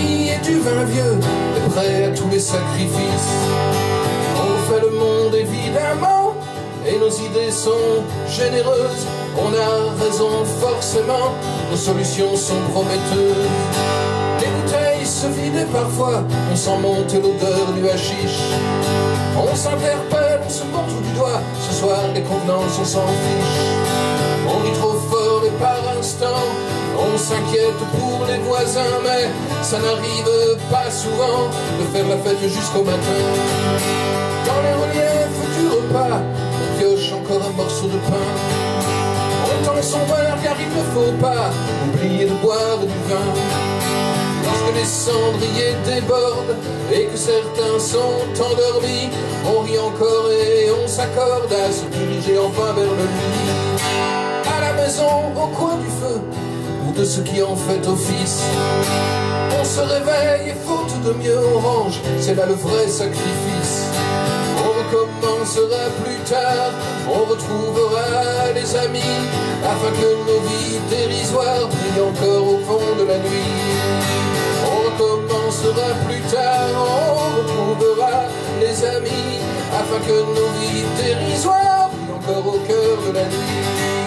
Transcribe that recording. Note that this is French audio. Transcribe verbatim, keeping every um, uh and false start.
fruits et du vin vieux, et prêt à tous les sacrifices. On fait le monde évidemment, et nos idées sont généreuses. On a raison forcément, nos solutions sont prometteuses. Les bouteilles se vident parfois, on sent monter l'odeur du hashish. On s'interpelle, on se montre du doigt, ce soir les convenances on s'en fiche. On rit trop fort et par instant, on s'inquiète pour les voisins, mais ça n'arrive pas souvent de faire la fête jusqu'au matin. Dans les reliefs du repas, on pioche encore un morceau de pain. On tend son verre car il ne faut pas oublier de boire du vin. Lorsque les cendriers débordent et que certains sont endormis, on rit encore et on s'accorde à se diriger enfin vers le lit. À la maison, au coin du feu, ou de ce qui en fait office, on se réveille et faute de mieux on range, c'est là le vrai sacrifice. On recommencera plus tard, on retrouvera les amis, afin que nos vies dérisoires brillent encore au fond de la nuit. On recommencera plus tard, on retrouvera les amis, afin que nos vies dérisoires brillent encore au cœur de la nuit.